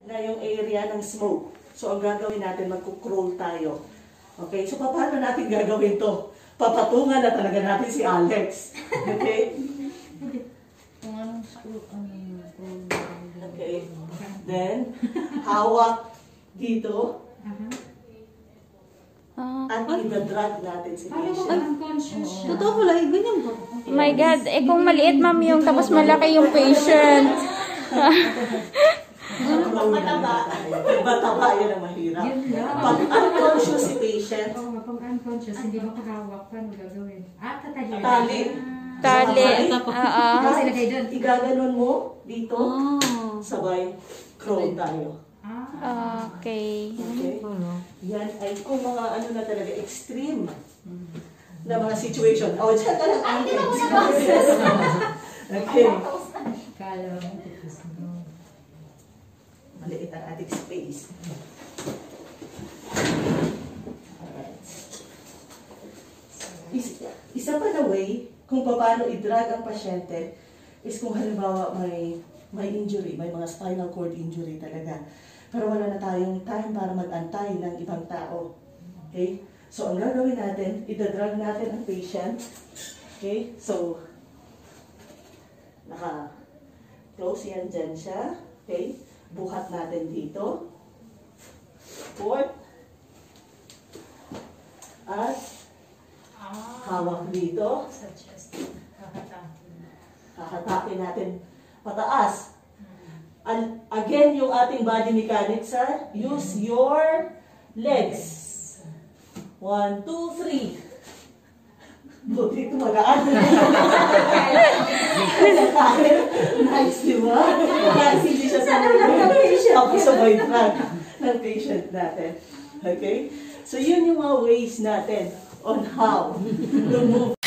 Na yung area ng smoke. So, ang gagawin natin, magkukrol tayo. Okay? So, paano natin gagawin to? Papatungan na talaga natin si Alex. Okay? Kung anong screw, Okay. Then, hawak dito. At i-drag natin si patient. Totoo pala, ganyan ba? Oh my God, kung maliit ma'am yung tapos malaki yung patient. Mataba yun ang mahirap. Pag unconscious si patient, Pag unconscious, hindi makahawak. Paano gagawin? tali. Tali. Tapos ilagay doon. Igaganon mo dito. Sabay, crawl tayo. Okay. Okay? Yan ay kung mga ano na talaga, extreme na mga situation. O, dyan ka lang ang okay. Kala mo. Maliit ang ating space. Alright. Isa pa na way kung paano i-drag ang pasyente is kung halimbawa may injury, may mga spinal cord injury talaga. Pero wala na tayong time para mag-antay ng ibang tao. Okay? So, ang gagawin natin, ida-drag natin ang patient. Okay? So, naka-close yan dyan siya. Okay? Buhat natin dito. Fourth. At hawak dito. Kakatapin natin pataas. Again, yung ating body mechanics, use your legs. 1, 2, 3. Buti ito magaan. Nice, di ba? Nice, hindi siya sa ako sabay drag ng patient natin. Okay? So, yun yung mga ways natin on how to move.